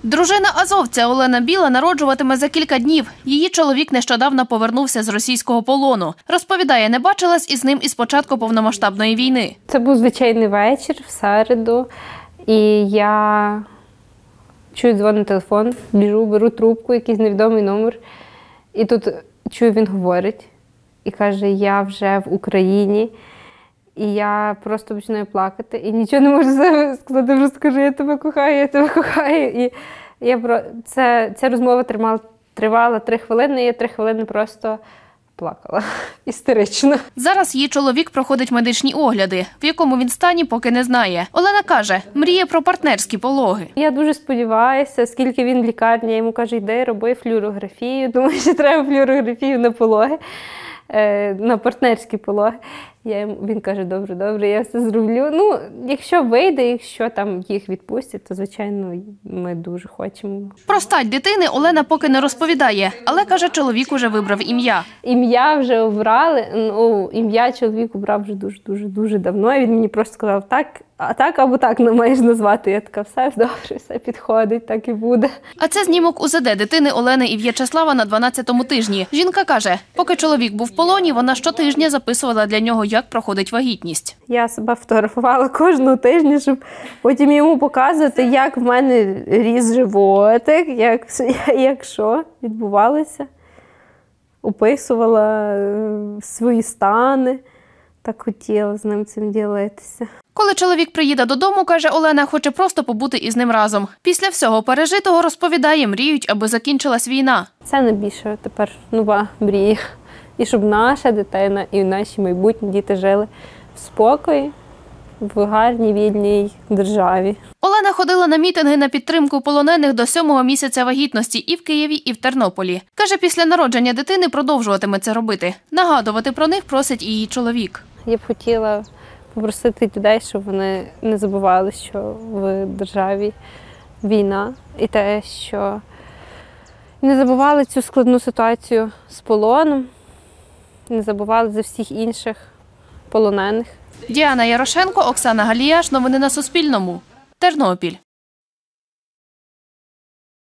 Дружина азовця Олена Біла народжуватиме за кілька днів. Її чоловік нещодавно повернувся з російського полону. Розповідає, не бачилась із ним із початку повномасштабної війни. Це був звичайний вечір в середу, і я чую дзвонить телефон, біжу, беру трубку, якийсь невідомий номер. І тут чую, він говорить і каже, я вже в Україні. І я просто починаю плакати і нічого не можу сказати, просто кажу, я тебе кохаю, я тебе кохаю. І ця розмова тривала 3 хвилини, і я 3 хвилини просто плакала істерично. Зараз її чоловік проходить медичні огляди, в якому він стані, поки не знає. Олена каже, мріє про партнерські пологи. Я дуже сподіваюся, оскільки він в лікарні, я йому кажу, йди, роби флюорографію. Думаю, що треба флюорографію на пологи, на партнерські пологи. Він каже, добре, я все зроблю. Ну, якщо вийде, якщо там їх відпустять, то, звичайно, ми дуже хочемо. Про стать дитини Олена поки не розповідає, але, каже, чоловік уже вибрав ім'я. Ім'я вже обрали, ім'я чоловік обрав вже дуже давно. І він мені просто сказав, так або так не маєш назвати. Я така, все добре, все підходить, так і буде. А це знімок УЗД дитини Олени і В'ячеслава на 12-му тижні. Жінка каже, поки чоловік був в полоні, вона щотижня записувала для нього, як проходить вагітність. Я себе фотографувала кожного тижня, щоб потім йому показувати, як в мене ріс животик, як що відбувалося. Описувала свої стани. Так хотіла з ним цим ділитися. Коли чоловік приїде додому, каже Олена, хоче просто побути із ним разом. Після всього пережитого, розповідає, мріють, аби закінчилась війна. Це найбільша тепер нова мрія. І щоб наша дитина і наші майбутні діти жили в спокої, в гарній вільній державі. Олена ходила на мітинги на підтримку полонених до 7-го місяця вагітності і в Києві, і в Тернополі. Каже, після народження дитини продовжуватиме це робити. Нагадувати про них просить і її чоловік. Я б хотіла попросити людей, щоб вони не забували, що в державі війна. І те, що не забували цю складну ситуацію з полоном, не забували за всіх інших полонених. Діана Ярошенко, Оксана Галіяш. Новини на Суспільному. Тернопіль.